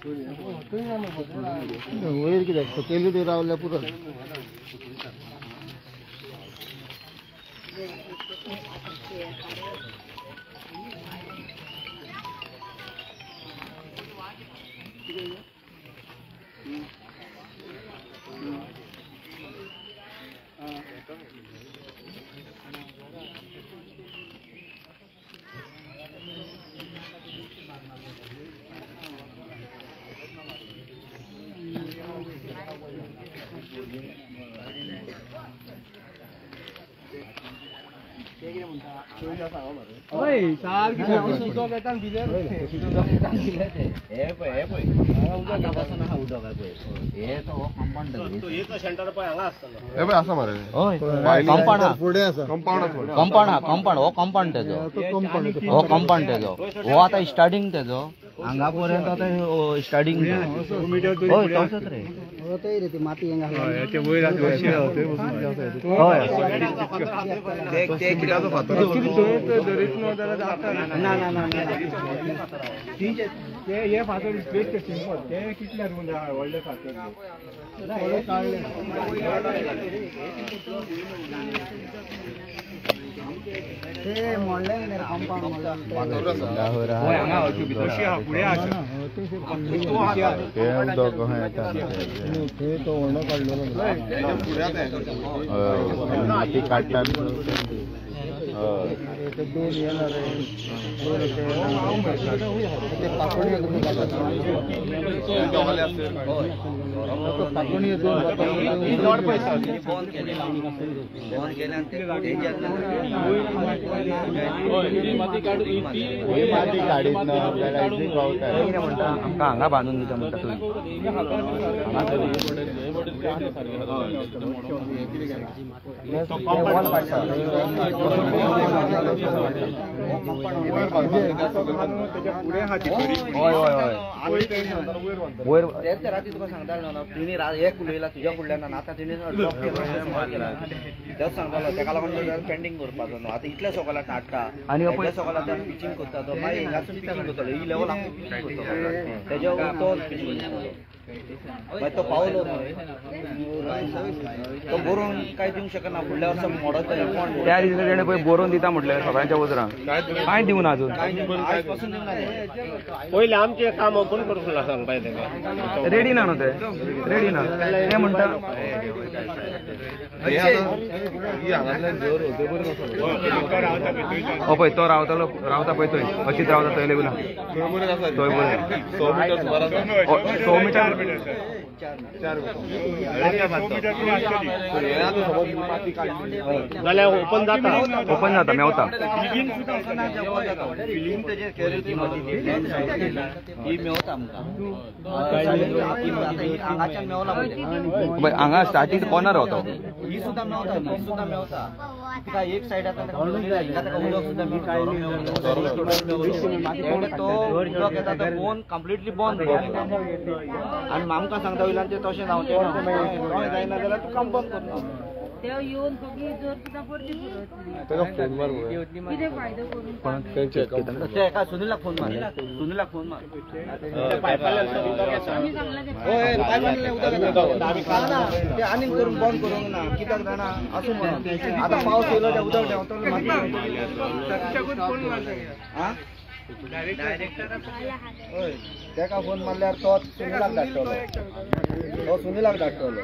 वयर कित्याक सकयल ते रावल्या पुरो आता स्टार्टिंग तेजो हांगा पर्यंत आता स्टार्टिंग तसोच रे रे ती माती हांगा ना ना ना हे फातर स्ट्रेट ते सिंपल ते कितल्या रूम व्हडले फातर ते मोडले रे कंपाउंड मोडला हांगा तशी हा पुढे आसा ते उदक ते तो वणो काडलेलो माती काडटा ते दोन येणार ते पाकोडी पाकोडी दोन पैसा फोन केले माती काडीत ना आपल्याला म्हणटा आमकां हांगा बांदून दिता म्हणटा राती तुका सांगतालो ना तिने एक उलयला तुज्या फुडल्यान आतां तिने तेच सांगतालो तेका लागून पेंडिंग करपाचो न्हू आतां इतल्या सकाळां हाडटा आनी इतल्या सकाळां त्यान पिचिंग करता तो मागीर हिंगासून पिचिंग करतलो ही लेवल पिचिंग करतलो तेज्या तो पिचिंग करतलो मागीर तो पावलो तो बरोवन कांय दिवंक शकना फुडल्या वर्सा मोडत त्या दिसा तेणें पळय बरोवन दिता म्हटलें सगळ्यांच्या उजरांक कांय दिवना अजून आयज पासून दिवना पयलीं आमचें काम कोण करूंक ना सांगपाक तेका रेडी ना न्हू ते रेडी ना ते म्हणटा पळय तो रावता पळय थंय अशीच रावता थंय लेवला थंय 100 मीटर जाल्यार ओपन जाता मेवता हांगा स्टार्टींग कॉर्नर रावता ही सुद्दां मेवता तिका एक सायड आतां तो येता तो फोन कंप्लीटली बंद आनी आमकां सांगता वयल्यान ते तशें जावचें ना जायना जाल्यार तूं काम बंद करना ते येवन सगळी जर तुका पडची तेका फोन मार कितें फायदो करून ते एका सुनीलाक फोन मार ते आनीक करून बंद करूंक ना कित्याक जाणा अशें म्हणून आतां पावस येयलो ते उदक देंवतलो हय तेका फोन मारल्यार तो सुनीलाक धाडटलो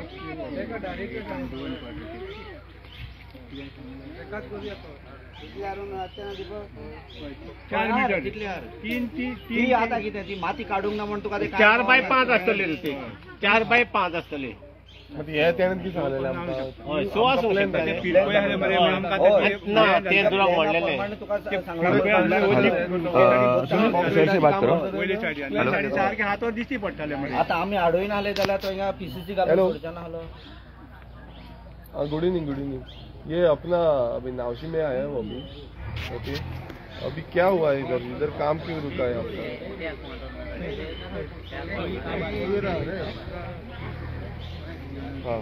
आता कितें ती माती काडूंक ना म्हण तुका 4 बाय 5 आसतली ती 4 बाय 5 आसतली हे तेणें ती सांगलेलें आमकां हय 16 सांगलें ते फिल्ड आसले मरे आमकां ना ते दुरा व्हडलेले तुका सांगलें बात करो पयले साडी सारके हातवर दिसती पडटाले मरे आतां आमी हाडून आले जाल्यार तो हिंगा पीसीसी घालून सोडचना हलो गुड इवनिंग ये अपना अभी नावशी में आया हूँ अभी ओके अभी क्या हुआ है इधर काम क्यों रुका है आपका?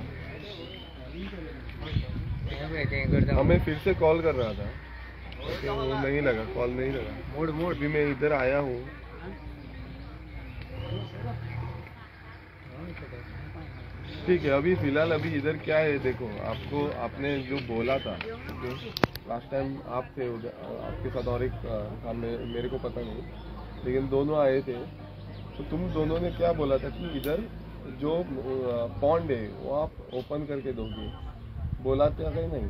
हाँ हमें फिर से कॉल कर रहा था ओके वो नहीं लगा कॉल नहीं लगा अभी मैं इधर आया हूँ ठीक है, अभी फिलहाल अभी इधर क्या है देखो, आपको आपने जो बोला था लास्ट टाइम आप थे उधर, आपके साथ और एक था, मेरे को पता नहीं, लेकिन दोनों आए थे। तो तुम दोनों ने क्या बोला था कि इधर जो पॉन्ड है वो आप ओपन करके दोगे, बोला था कहीं नहीं?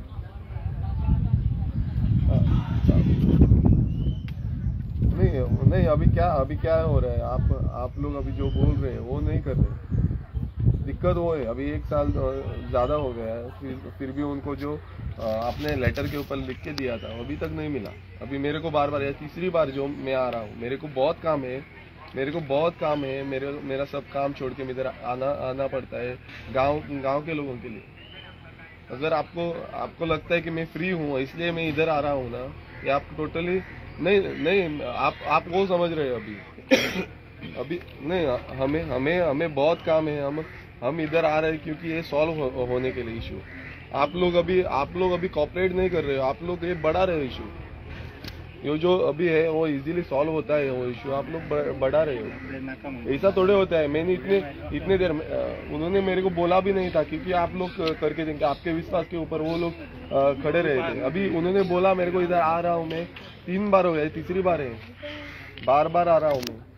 नहीं, अभी क्या हो रहा है, आप लोग अभी जो बोल रहे हैं वो नहीं कर रहे। दिक्कत वो है, अभी 1 साल ज़्यादा हो गया है, फिर भी उनको जो आपने लेटर के ऊपर लिख के दिया था अभी तक नहीं मिला। अभी मेरे को बार या तीसरी बार जो मैं आ रहा हूँ, मेरे को बहुत काम है, मेरा सब काम छोड़ के इधर आना पड़ता है गांव के लोगों के लिए। अगर आपको लगता है कि मैं फ्री हूँ इसलिए मैं इधर आ रहा हूँ ना, ये आप टोटली नहीं, आप वो समझ रहे हो अभी नहीं, हमें बहुत काम है, हम इधर आ रहे हैं क्योंकि ये सॉल्व होने के लिए इशू। आप लोग अभी कॉपरेट नहीं कर रहे हो, आप लोग ये बढ़ा रहे हो इशू। ये जो अभी है वो इजीली सॉल्व होता है, वो इशू आप लोग बढ़ा रहे हो। ऐसा थोड़े होता है, मैंने इतने देर उन्होंने मेरे को बोला भी नहीं था क्योंकि आप लोग करके देंगे, आपके विश्वास के ऊपर वो लोग खड़े रहे थे। अभी उन्होंने बोला मेरे को इधर आ रहा हूँ मैं, 3 बार हो गया, तीसरी बार है, बार आ रहा हूँ मैं।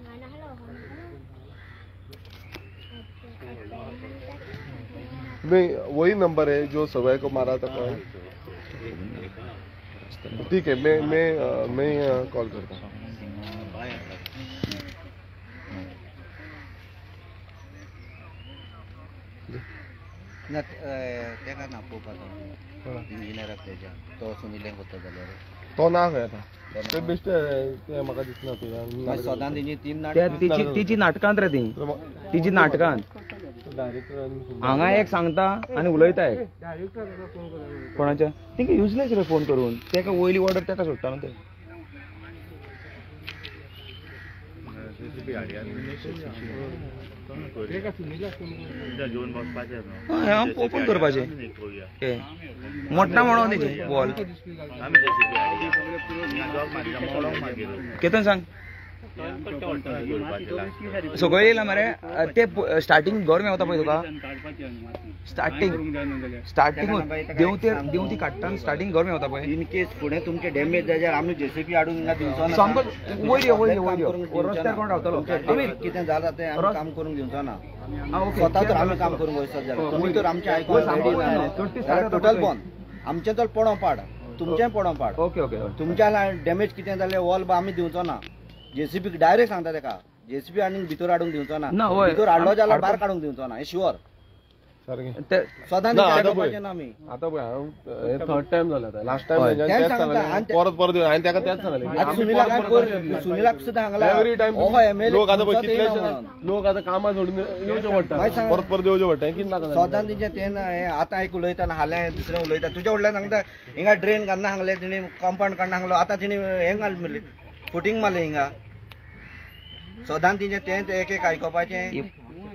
नहीं, वही नंबर है जो सुबह को मारा था कॉल। ठीक है, मैं कॉल करता हूँ। इंजिनियर तो सुनील तो ना गया था ते बेस्ट म्हाका दिसना तुझ्या सदां तिची 3 तिची नाटकांत रे ती तिची नाटकांत हांगा एक सांगता आनी उलयता एक कोणाच्या तेंका युजलेस रे फोन करून, तेका वयली ऑर्डर तेका सोडटा न्हू ते। ओपन करपाचे मोठा म्हणून तेजे बॉल केतन सांग सगळं येयला मरे ते स्टार्टिंग गौरमे होता पळय तुका, स्टार्टिंग देव ती काडटा स्टार्टिंग गौरमे होता पळय। इन केस फुडें तुमचे डॅमेज जाल्यार आमी जेसीबी हाडून हिंगा दिवचो ना, सामको वयर रस्त्यार कोण रावतलो, आमी कितें जालां तें आमी काम करून दिवचो ना। स्वता तर आमी काम करून वयसत जाल्यार तुमी तर आमचे आयकून रेडी ना, टोटल बंद। आमचें तर पडो पाड, तुमचें पडो पाड। ओके तुमच्या डॅमेज कितें जालें वॉल बा आमी दिवचो ना, जेसीबी डायरेक्ट सांगता तेका, जेसीबी आनी भितर हाडून दिवचो ना, भितर हाडलो जाल्यार भायर काडून दिवचो ना, हे शुअर। सदां ना आमी आता पळय थर्ड टाइम जाला, लास्ट टाइम परत हांवें तेका तेच सांगलें। सुनीलाक सुद्दां सांगला एवरी टाइम लोक आता पळय कितले लोक आता कामां सोडून येवचे पडटा, परत येवचे पडटा, कितें नाका सदां तिचें तें आतां एक उलयता हालें दुसरें उलयता, तुज्या कडल्यान सांगता हिंगा ड्रेन घालना सांगलें तिणी, कॉम्पाउंड काडना सांगलो, आतां तिणी हें घाल म्हणलें फुटींग मारलें हिंगा। सदां तिचें तें एक आयकोपाचें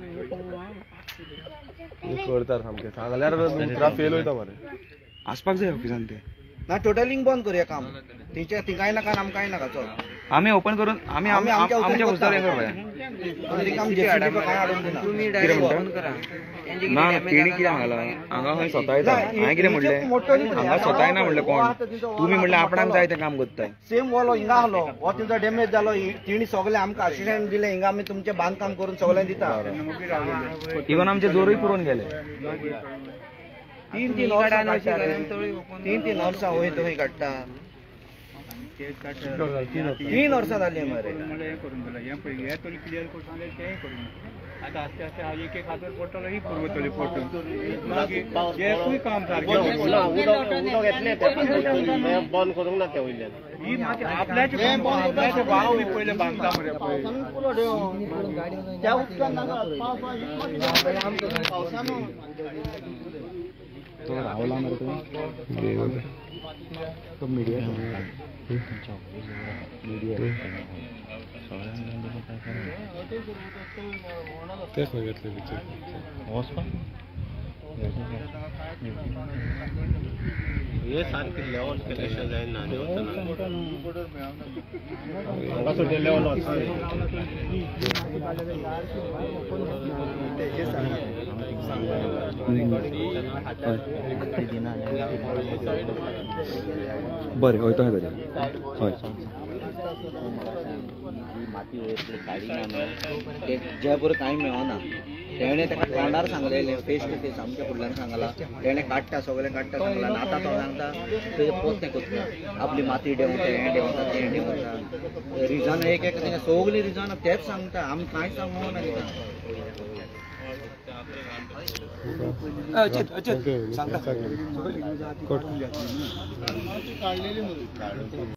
करता सामकें, सांगल्यार दुसरा फेल वयता मरे। आसपाक जाय ऑफिसान ते ना, टोटलिंग बंद करूया काम, तिचे तिकाय नाका आमकांय नाका, चल आमी ओपन करून आमी आमच्या उस्तार हें करपाचें ना। तेणी कितें सांगलां हांगा खंय स्वता येता, हांवें कितें म्हणलें हांगा स्वता येना म्हणलें कोण, तुमी म्हणलें आपणाक जाय तें काम करताय। सेम वॉल हिंगा आहलो, हो तिचो डॅमेज जालो, तिणी सगळें आमकां असिस्टंट दिलें, हिंगा आमी तुमचें बांदकाम करून सगळें दिता। इवन आमचे जोरूय पुरोवन गेले, 3 वर्सां वयर थंय काडटा, 3 वर्सां जालीं मरे। आता आस्ते आस्ते हांव एक हातूर पडटलो ही पुरवतली फोटो एकूय काम सारकें उदक येतलें बंद करूंक ना ते वयल्यान आपल्याचे भाव बी पयले बांदता मरे त्या उदकान रावला मरे तो मीडिया तेच सांगितलं हे सारखे लेवल केल्याशिवाय जायना लेवल बरें हय तशें करया हय माती वयतली काडी ना न्हू ते जे बरोबर कांय मेळना तेणे ताका तोंडार सांगलेलें फेस टू फेस आमच्या फुडल्यान सांगलां तेणे काडटा सगळें काडटा सांगलां आनी आतां तो सांगता तेजे पोत कोत्ता आपली माती देंवता हें देंवता तें देंवता रिजन एक एक तेंगे सगलीं रिजन तेच सांगता आमी कांयच सांगूंक ना तिका सांगता